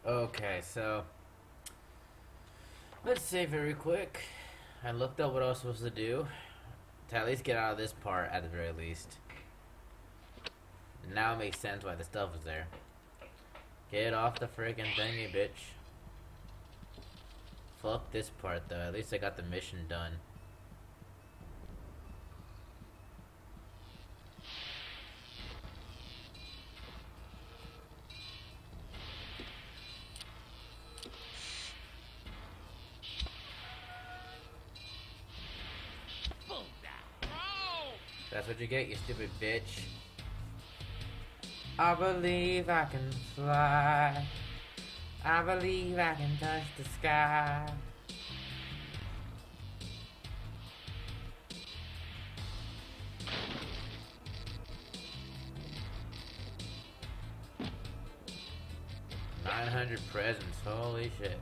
Okay, so let's save very quick. I looked up what I was supposed to do to at least get out of this part at the very least. Now it makes sense why the stuff was there. Get off the freaking thingy, bitch. Fuck this part though. At least I got the mission done. That's what you get, you stupid bitch. I believe I can fly. I believe I can touch the sky. $900 presents, holy shit.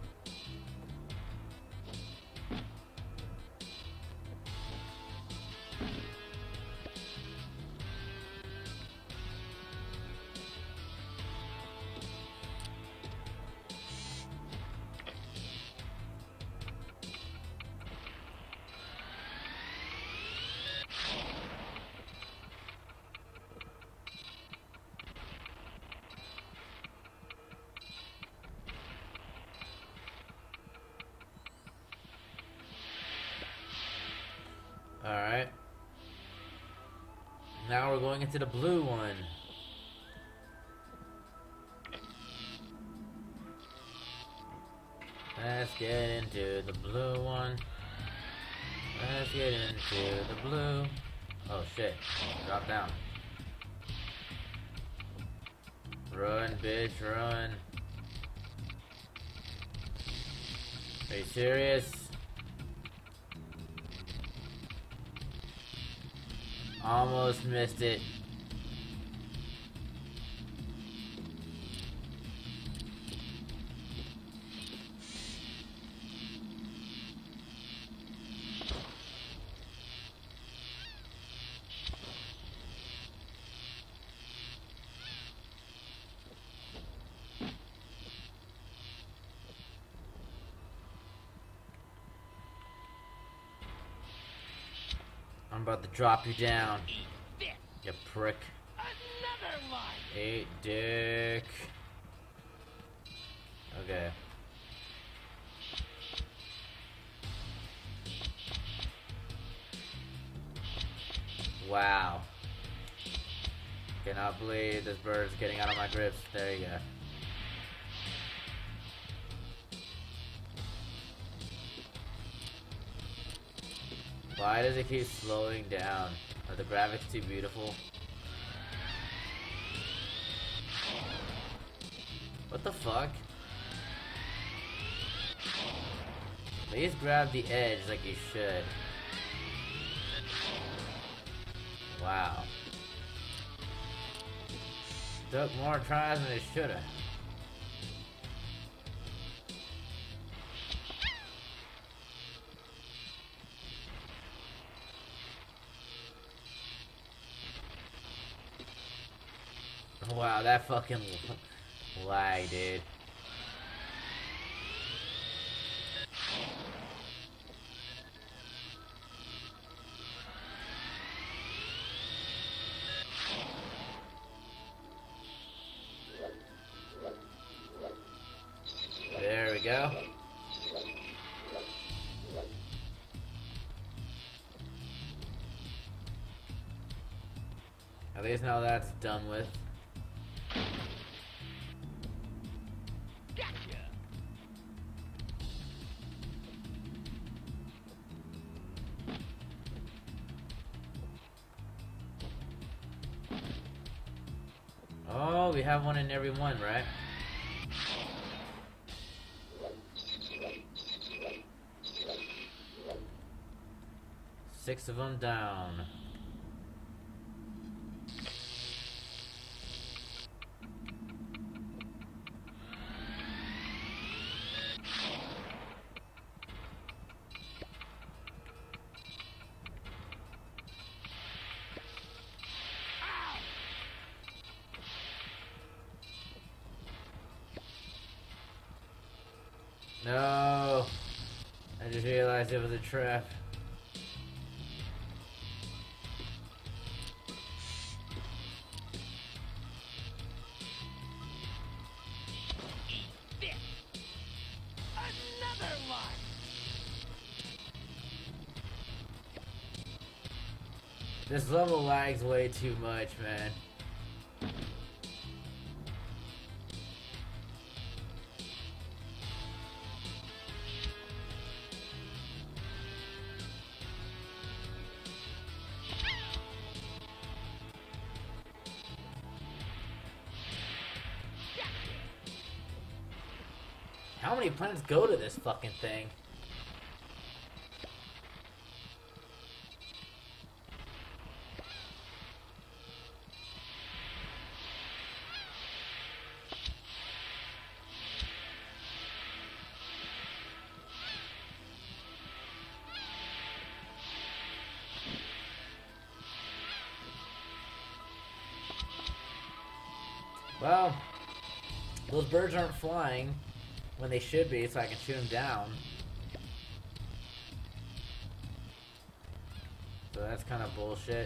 Alright. Now we're going into the blue one. Let's get into the blue one. Let's get into the blue. Oh shit. Drop down. Run, bitch, run. Are you serious? Almost missed it. I'm about to drop you down. You prick. Another line. Eat dick. Okay. Wow. Cannot believe this bird's getting out of my grips. There you go. Why does it keep slowing down? Are the graphics too beautiful? What the fuck? Please grab the edge like you should. Wow. Took more tries than it shoulda. Wow, that fucking lag, dude. There we go. At least now that's done with. Oh, we have one in every one, right? Six of them down. No! I just realized it was a trap. Eat this. Another life. This level lags way too much, man. How many planets go to this fucking thing? Well, those birds aren't flying when they should be, so I can shoot them down. So that's kind of bullshit.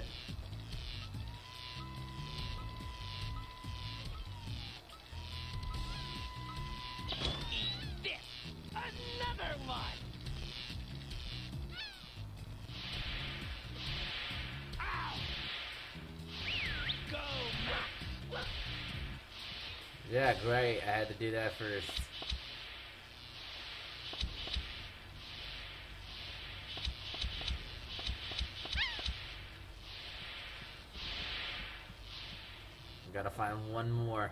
Eat this. Another life. Ow. Go, Max. Yeah, great. I had to do that first. Gotta find one more.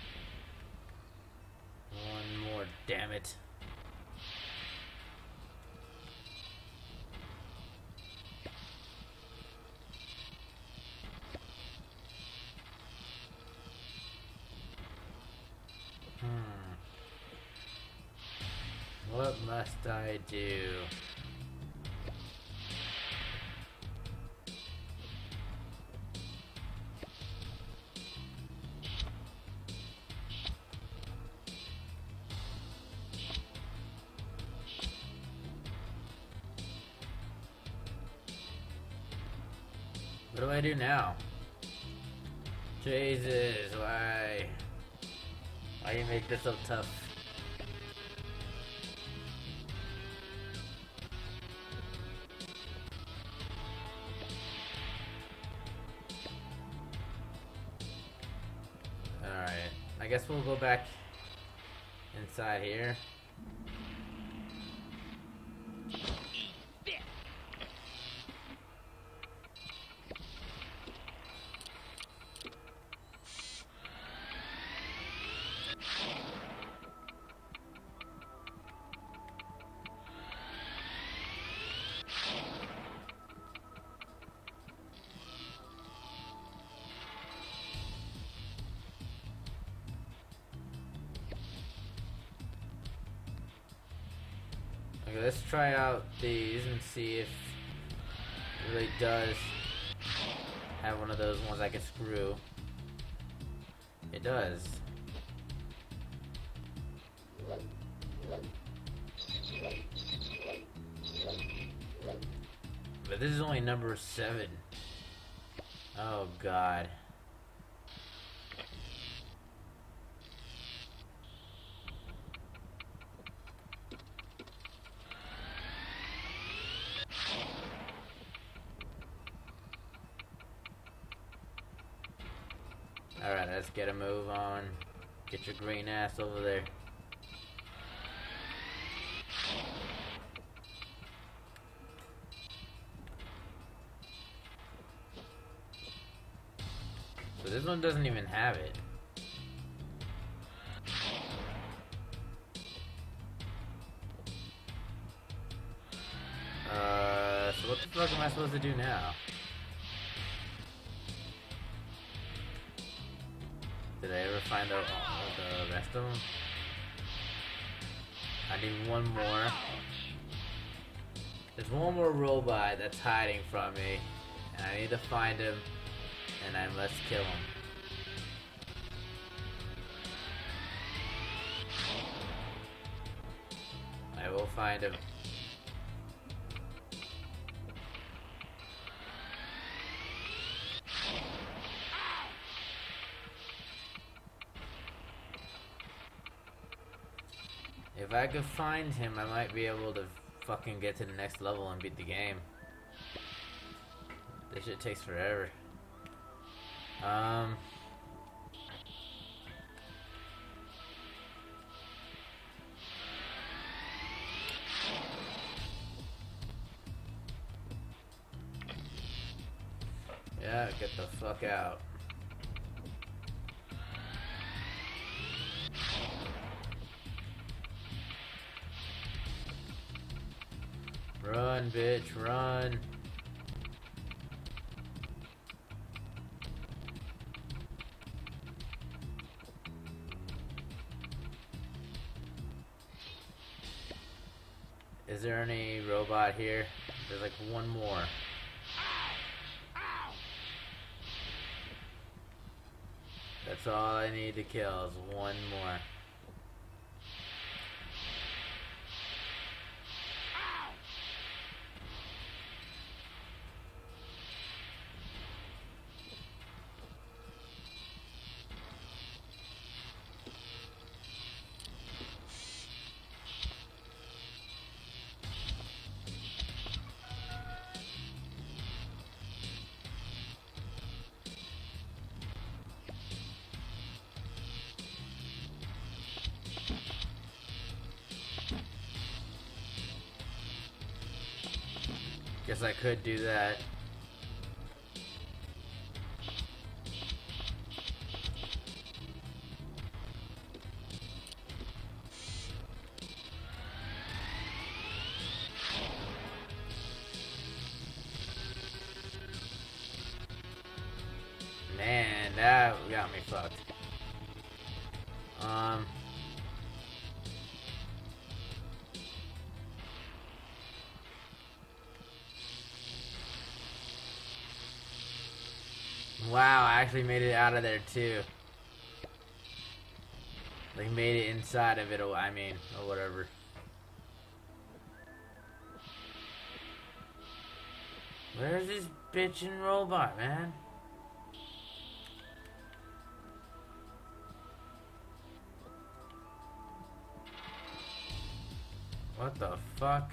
One more, damn it. What must I do? What do I do now? Jesus, why? Why you make this so tough? Alright, I guess we'll go back inside here. Okay, let's try out these and see if it really does have one of those ones I can screw. It does. But this is only number 7. Oh god. Alright, let's get a move on. Get your green ass over there. So this one doesn't even have it. So what the fuck am I supposed to do now? Did I ever find out the rest of them? I need one more. There's one more robot that's hiding from me, and I need to find him, and I must kill him. find him. If I could find him, I might be able to fucking get to the next level and beat the game. This shit takes forever. Yeah, get the fuck out. Run, bitch, run. Is there any robot here? There's like one more. That's all I need to kill is one more. Guess I could do that. Man, that got me fucked. Wow, I actually made it out of there too. Like made it inside of it, I mean, or whatever. Where's this bitchin' robot, man? What the fuck?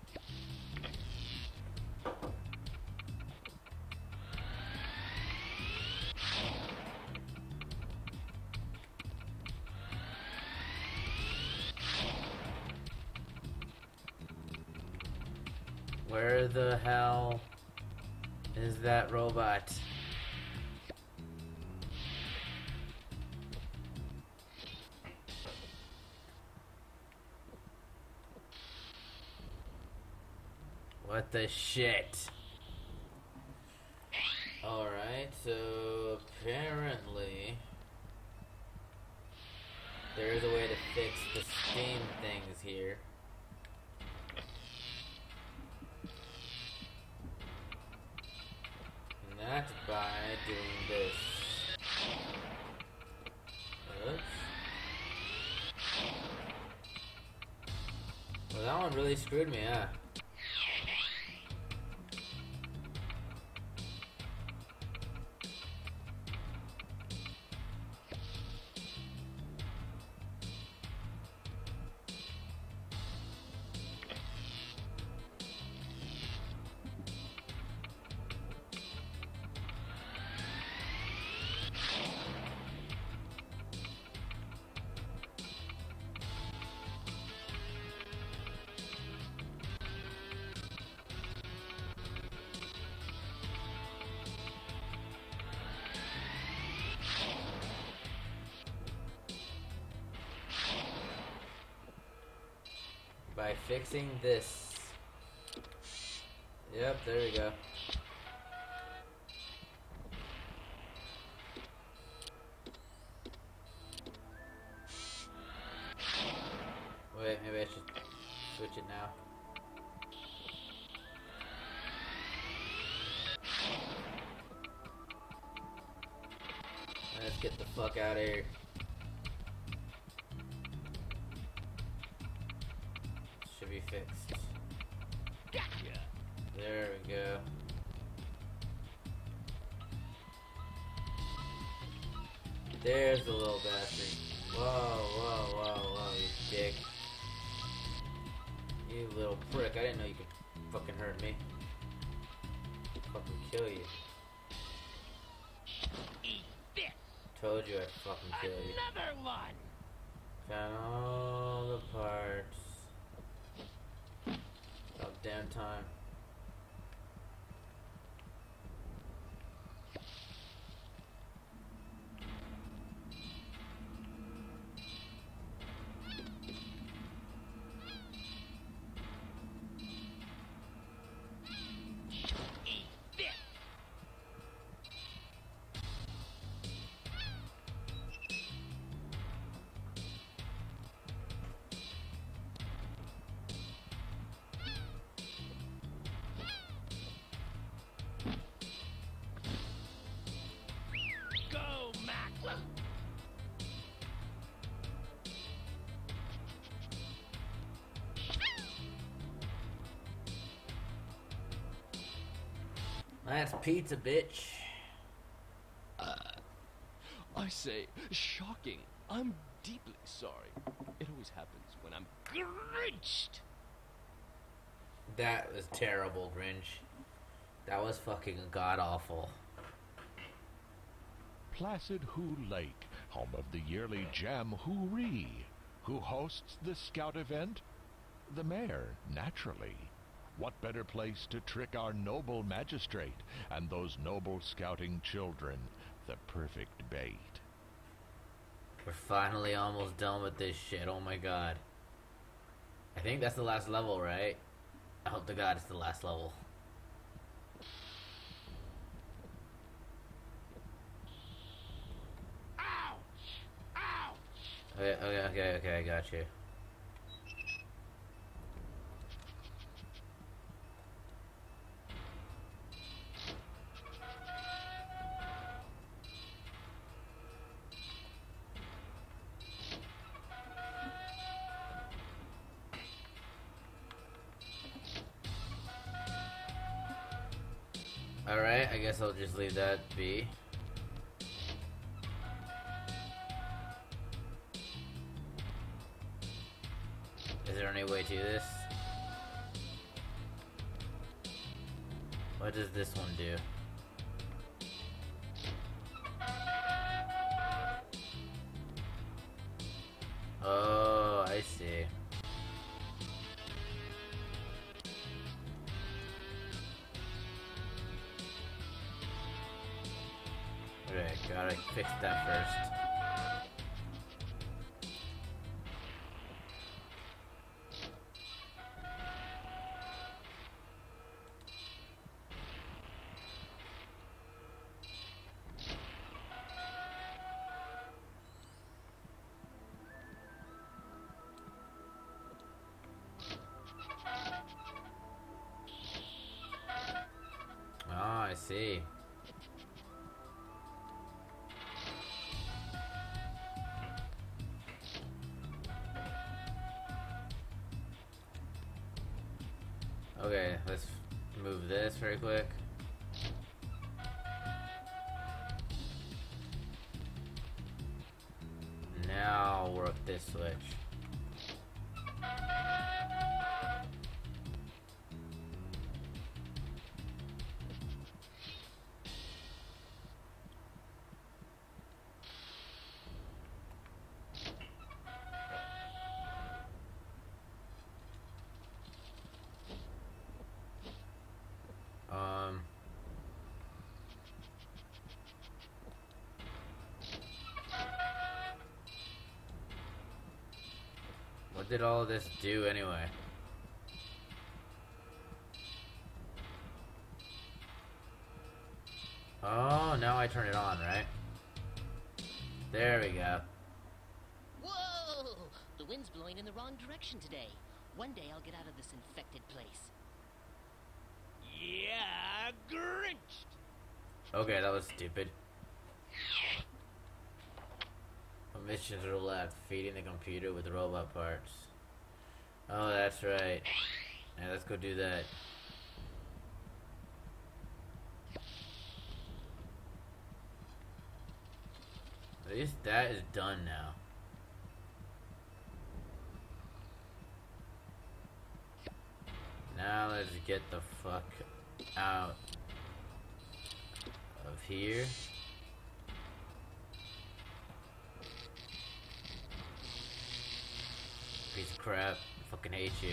Where the hell is that robot? What the shit? Alright, so apparently there is a way to fix the steam things here. And that's by doing this. Oops. Well, that one really screwed me, huh? By fixing this. Yep, there we go. Wait, maybe I should switch it now. Let's get the fuck out of here. to be fixed. Gotcha. There we go. There's the little bastard. Whoa, whoa, whoa, whoa, you dick. You little prick. I didn't know you could fucking hurt me. Fucking kill you. Eat this. Told you I'd fucking kill you. Another one. Found all the parts. About damn time. Eat this. Go, Max. That's pizza, bitch. I say, shocking. I'm deeply sorry. It always happens when I'm Grinched. That was terrible, Grinch. That was fucking god awful. Placid Who Lake, home of the yearly Jam Hooree. Who hosts the scout event? The mayor, naturally. What better place to trick our noble magistrate and those noble scouting children? The perfect bait. We're finally almost done with this shit. Oh my god. I think that's the last level, right? I hope to god it's the last level. Ouch. Ouch. Okay, I got you. Alright, I guess I'll just leave that be. Is there any way to this? What does this one do? Oh, I see. Okay, gotta fix that first. Oh, I see. Okay, let's move this very quick. Now work this switch. What did all of this do anyway? Oh, now I turn it on, right? There we go. Whoa! The wind's blowing in the wrong direction today. One day I'll get out of this infected place. Yeah, Grinched. Okay, that was stupid. Missions are left. Feeding the computer with robot parts. Oh, that's right. Yeah, let's go do that. At least that is done now. Now let's get the fuck out of here. Piece of crap. Fucking hate you.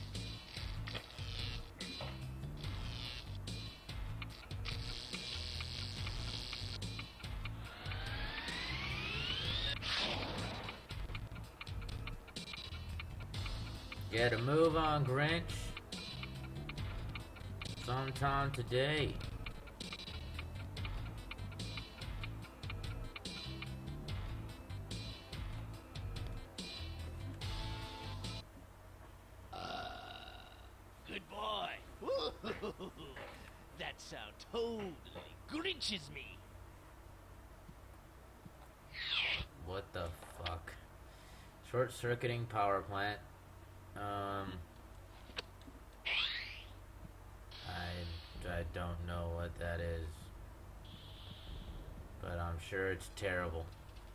Get a move on, Grinch. Sometime today. Good boy. That sound totally Grinches me. What the fuck? Short-circuiting power plant. I don't know what that is, but I'm sure it's terrible.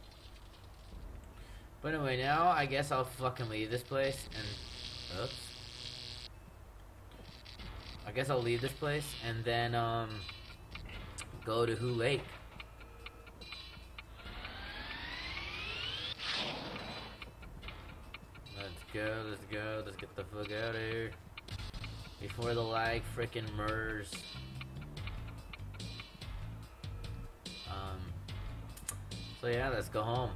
But anyway, now I guess I'll fucking leave this place and oops. I guess I'll leave this place and then go to Who Lake. Let's go, let's get the fuck out of here. Before the lag frickin' murs. So yeah, let's go home.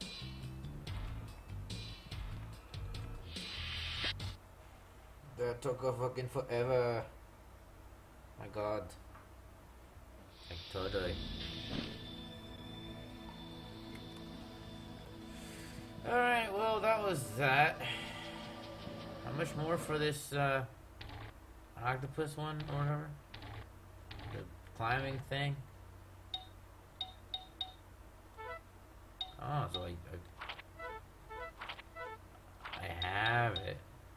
That took a fucking forever. My god. Like totally. Alright, well that was that. How much more for this octopus one or whatever? The climbing thing? Oh, so I have it.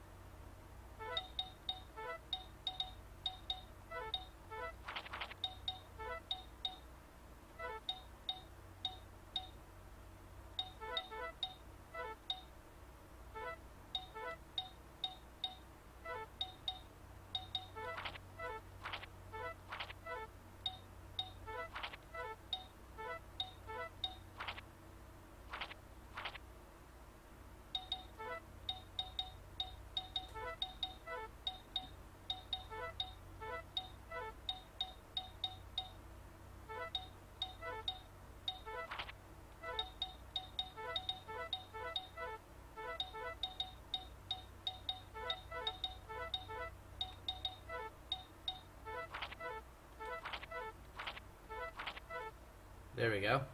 There we go.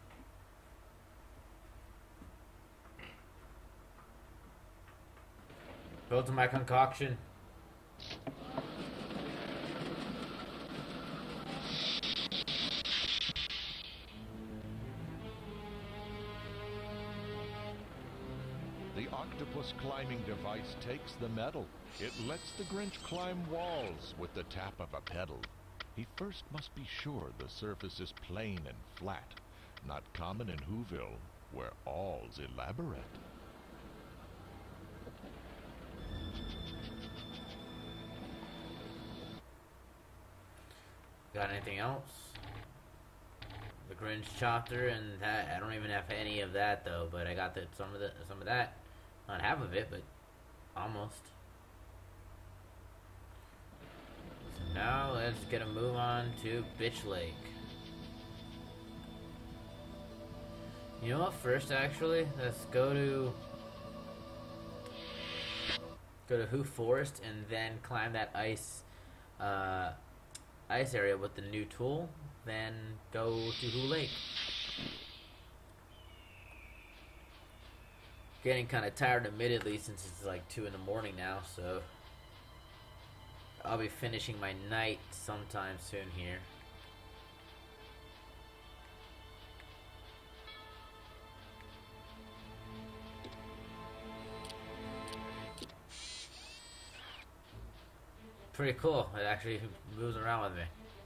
Built to my concoction. The octopus climbing device takes the metal. It lets the Grinch climb walls with the tap of a pedal. He first must be sure the surface is plain and flat, not common in Whoville, where all's elaborate. Got anything else? The Grinch chapter and that. I don't even have any of that though, but I got some of that. Not half of it, but almost. So now let's get a move on to Bitch Lake. You know what? First, actually, let's go to Who Forest and then climb that ice area with the new tool. Then go to Who Lake. Getting kind of tired, admittedly, since it's like 2 in the morning now. So I'll be finishing my night sometime soon here. pretty cool. It actually moves around with me.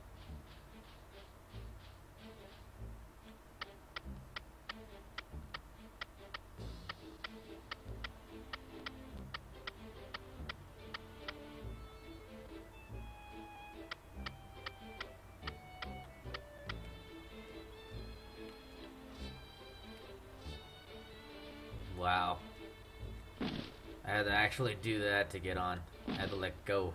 Wow. I had to actually do that to get on. I had to let go.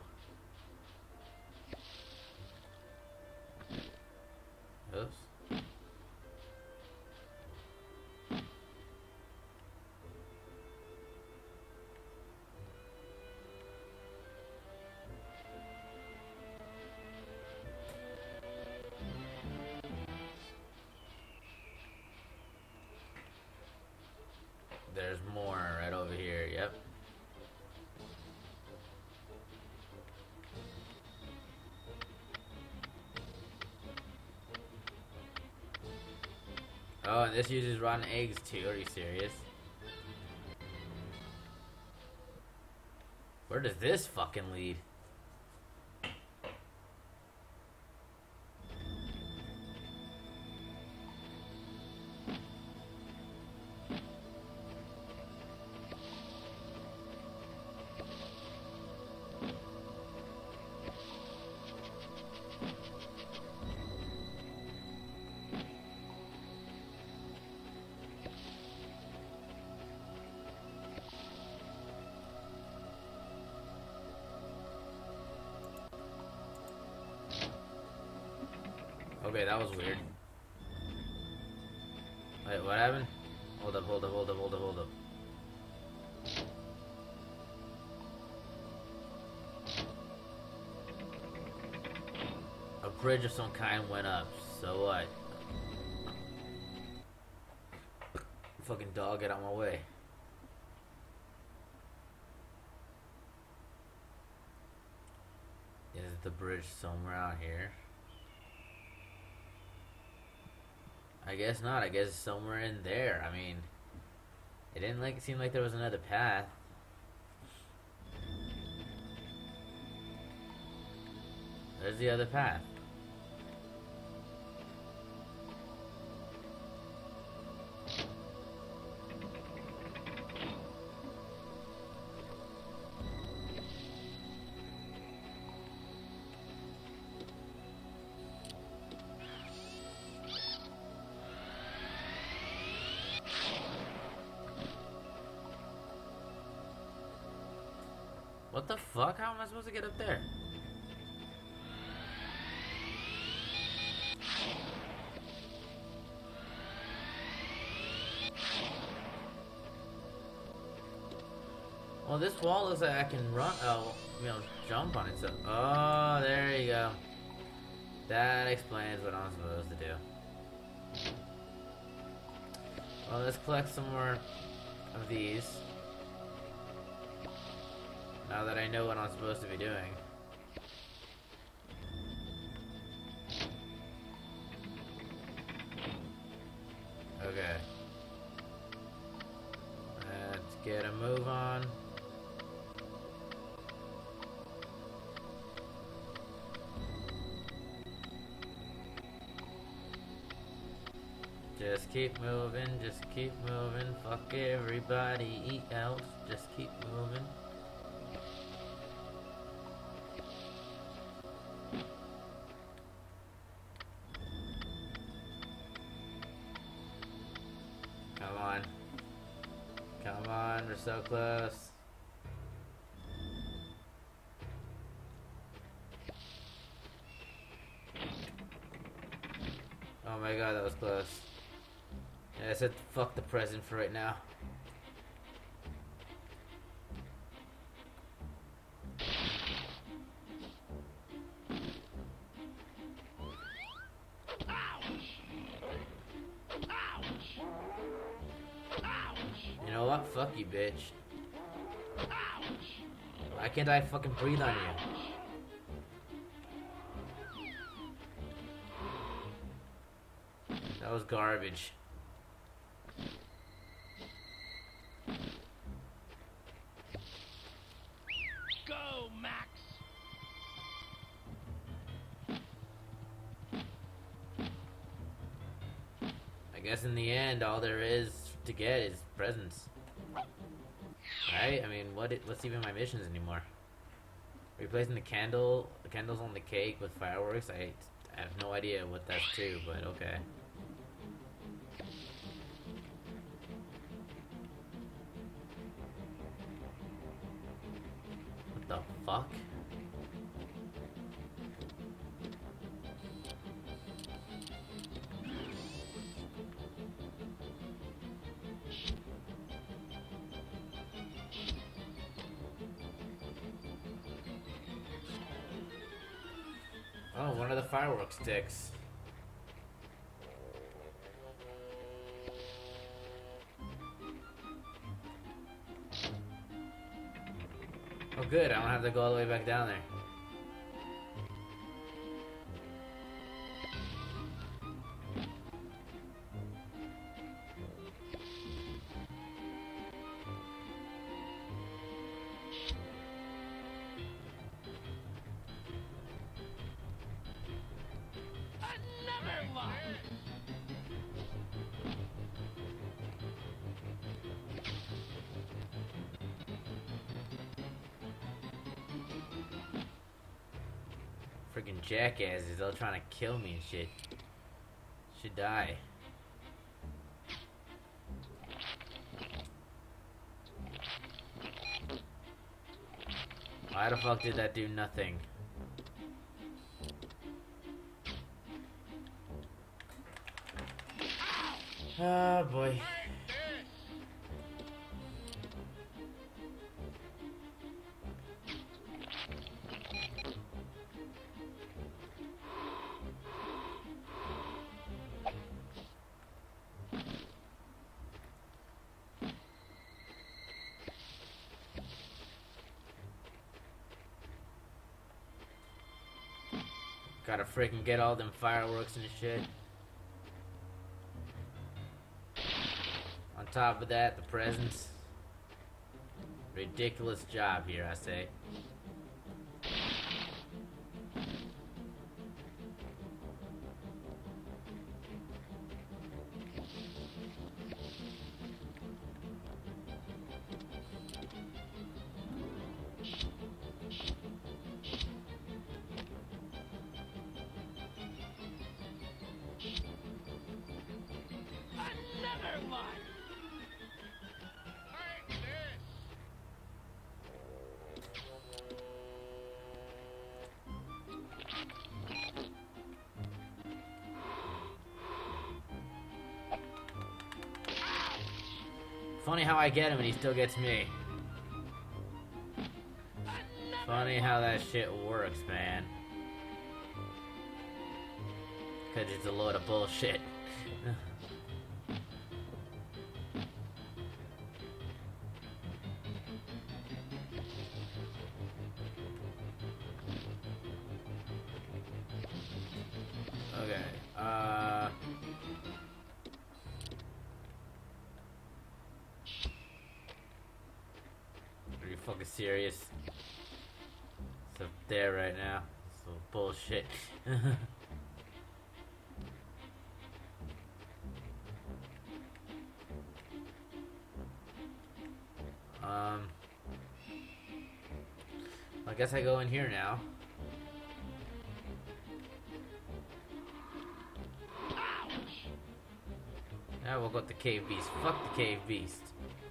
Oops. There's more right over here, yep. Oh, and this uses rotten eggs too, are you serious? Where does this fucking lead? Okay, that was weird. Wait, what happened? Hold up, hold up, hold up, hold up, hold up. A bridge of some kind went up, so what? Fucking dog, get out my way. Is the bridge somewhere out here? I guess not. I guess it's somewhere in there. I mean, it didn't seem like there was another path. There's the other path. What the fuck? How am I supposed to get up there? Well, this wall looks like I can run, jump on it, so... Oh, there you go. That explains what I'm supposed to do. Well, let's collect some more of these. Now that I know what I'm supposed to be doing. Okay. Let's get a move on. Just keep moving, just keep moving. Fuck everybody else. Just keep moving. Come on. Come on, we're so close. Oh my god, that was close. Yeah, I said fuck the present for right now. You know what? Fuck you, bitch. Why can't I fucking breathe on you? That was garbage. Go, Max! I guess in the end, all there is to get is presents. Right? I mean, what's even my missions anymore? Replacing the candles on the cake with fireworks? I have no idea what that's to, but okay. What the fuck? Oh, one of the fireworks sticks. Oh good, I don't have to go all the way back down there. Another one! Freaking jackasses all trying to kill me and shit. Should die. Why the fuck did that do nothing? Oh boy. Gotta freaking get all them fireworks and shit. On top of that, the presents. Ridiculous job here, I say. Another one! Funny how I get him and he still gets me. Funny how that shit works, man. Cause it's a load of bullshit. Okay, are you fucking serious? It's up there right now. So bullshit. I guess I go in here now. Now we'll go with the cave beast. Fuck the cave beast.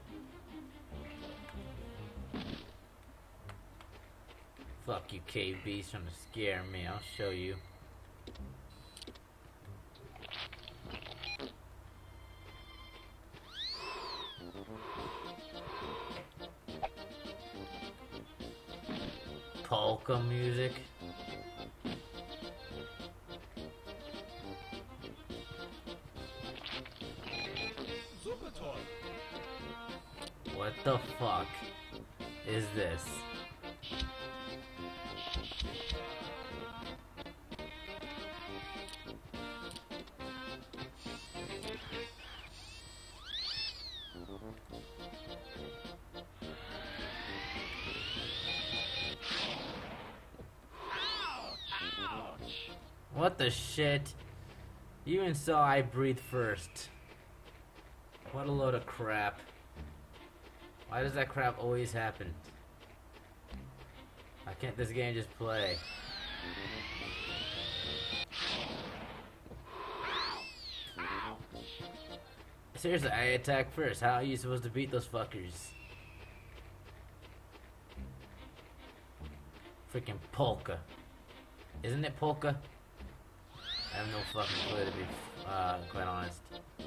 Fuck you, cave beast, trying to scare me. I'll show you. Polka music. What the fuck is this? What the shit? You even saw I breathe first. What a load of crap. Why does that crap always happen? Why can't this game just play? Seriously, I attack first. How are you supposed to beat those fuckers? Freaking polka. Isn't it polka? I have no fucking clue, to be quite honest.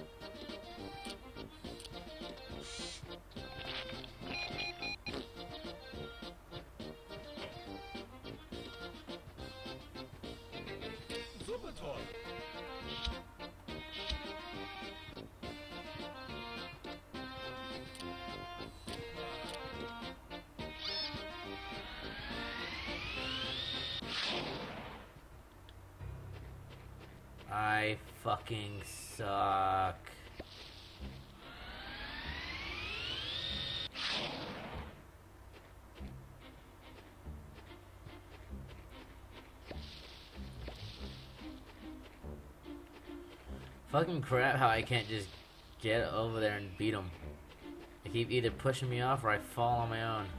I fucking suck. Fucking crap how I can't just get over there and beat them. They keep either pushing me off or I fall on my own.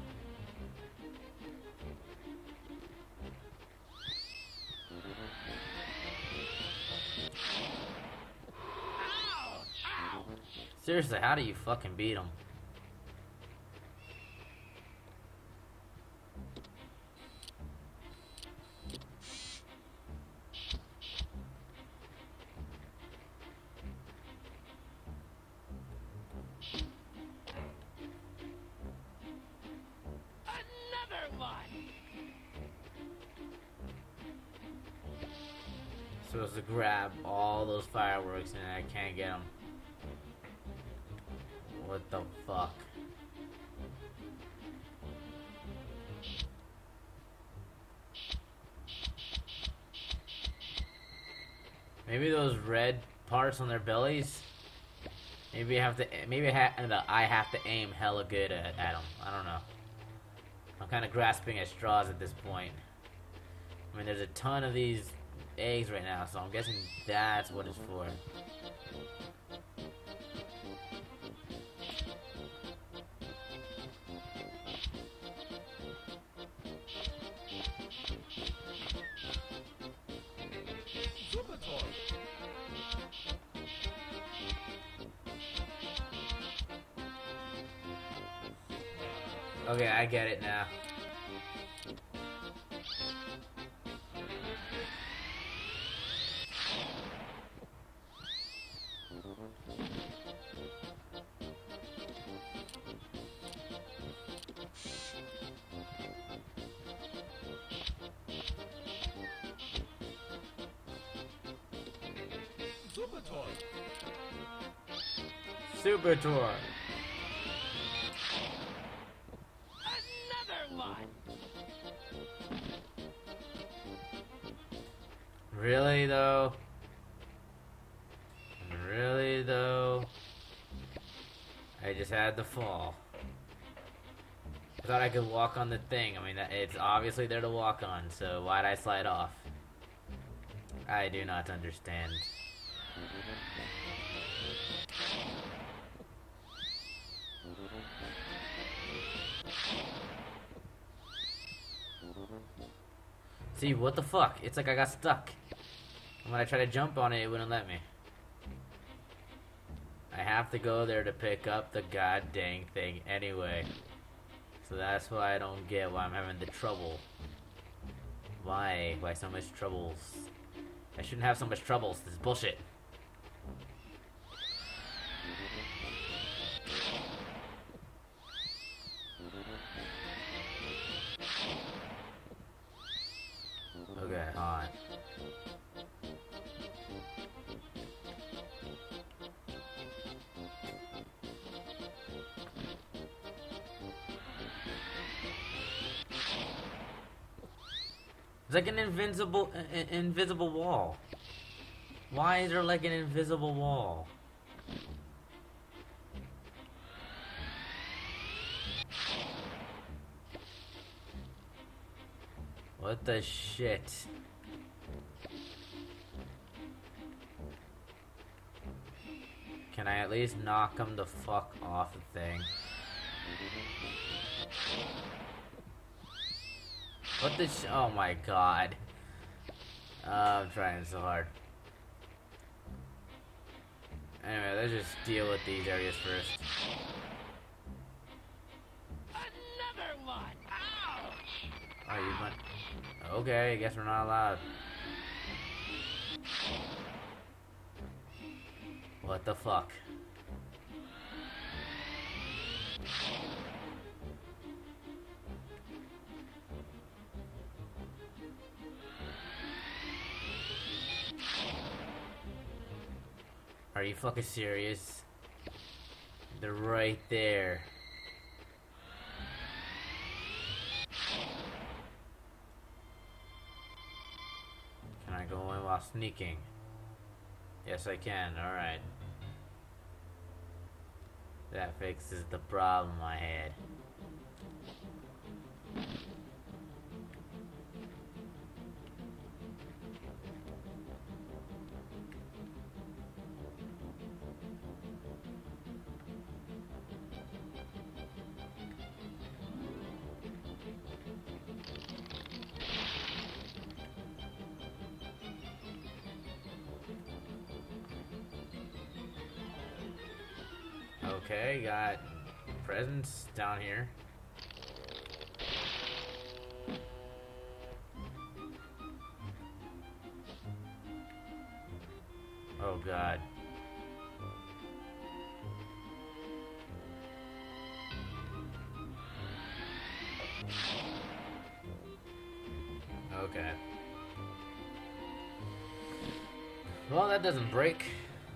Seriously, how do you fucking beat them? Another one! Supposed to grab all those fireworks and I can't get them. What the fuck? Maybe those red parts on their bellies. Maybe I have to. I have to aim hella good at them. I don't know. I'm kind of grasping at straws at this point. I mean, there's a ton of these eggs right now, so I'm guessing that's what it's for. Okay, I get it now. Super Tour. Another one! Really though? Really though? I just had to fall. I thought I could walk on the thing. I mean, it's obviously there to walk on, so why'd I slide off? I do not understand. See, what the fuck? It's like I got stuck. And when I tried to jump on it, it wouldn't let me. I have to go there to pick up the god dang thing anyway. So that's why I don't get why I'm having the trouble. Why? Why so much troubles? I shouldn't have so much troubles. This is bullshit. Okay, on. It's like an invisible wall. Why is there like an invisible wall? What the shit? Can I at least knock him the fuck off the thing? What the oh my god. I'm trying so hard. Anyway, let's just deal with these areas first. Another one! Ouch! Oh, you went. Okay, I guess we're not allowed. What the fuck? Are you fucking serious? They're right there. Can I go in while sneaking? Yes, I can. Alright. That fixes the problem I had. Okay, got presents down here. Oh god. Okay. Well, that doesn't break.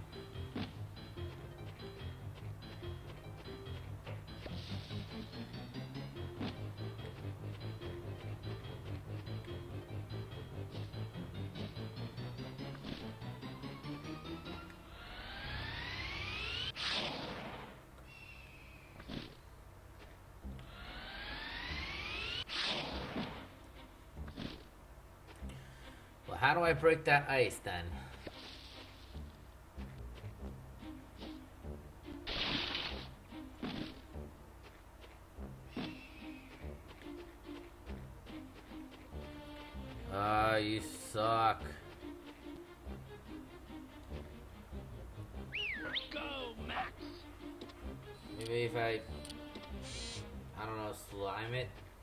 Well, how do I break that ice then? You suck. Go, Max! Maybe if I don't know, slime it?